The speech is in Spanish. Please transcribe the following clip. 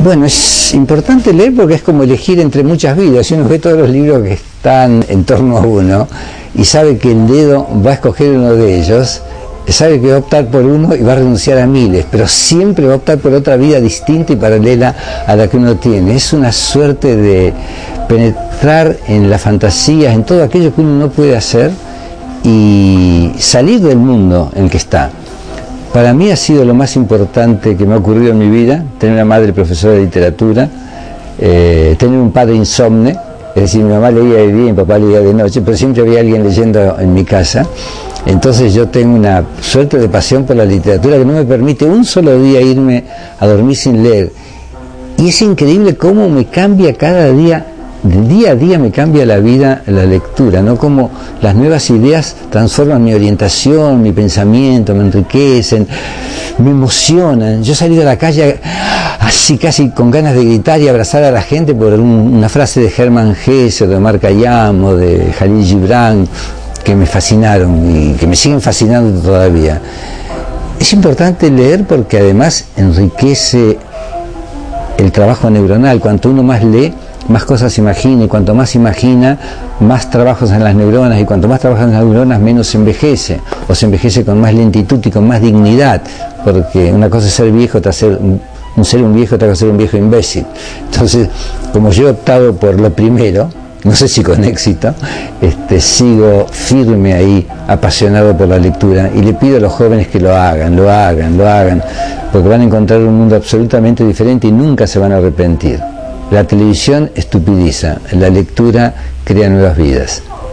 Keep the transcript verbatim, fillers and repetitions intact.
Bueno, es importante leer porque es como elegir entre muchas vidas. Si uno ve todos los libros que están en torno a uno y sabe que el dedo va a escoger uno de ellos, sabe que va a optar por uno y va a renunciar a miles, pero siempre va a optar por otra vida distinta y paralela a la que uno tiene. Es una suerte de penetrar en las fantasías, en todo aquello que uno no puede hacer y salir del mundo en el que está. Para mí ha sido lo más importante que me ha ocurrido en mi vida, tener una madre profesora de literatura, eh, tener un padre insomne, es decir, mi mamá leía de día y mi papá leía de noche, pero siempre había alguien leyendo en mi casa. Entonces yo tengo una suerte de pasión por la literatura que no me permite un solo día irme a dormir sin leer. Y es increíble cómo me cambia cada día, de día a día me cambia la vida la lectura, ¿no? Cómo las nuevas ideas transforman mi orientación, mi pensamiento, me enriquecen, me emocionan. Yo salí de la calle así casi con ganas de gritar y abrazar a la gente por un, una frase de Hermann Hesse, de Omar Khayyam, o de Jalil Gibran, que me fascinaron y que me siguen fascinando todavía. Es importante leer porque además enriquece el trabajo neuronal. Cuanto uno más lee, más cosas imagina, y cuanto más imagina, más trabajos en las neuronas, y cuanto más trabajan las neuronas, menos se envejece, o se envejece con más lentitud y con más dignidad, porque una cosa es ser viejo, otra ser un, un ser un viejo, otra cosa es ser un viejo imbécil. Entonces, como yo he optado por lo primero, no sé si con éxito, este, sigo firme ahí, apasionado por la lectura, y le pido a los jóvenes que lo hagan, lo hagan, lo hagan, porque van a encontrar un mundo absolutamente diferente y nunca se van a arrepentir. La televisión estupidiza, la lectura crea nuevas vidas.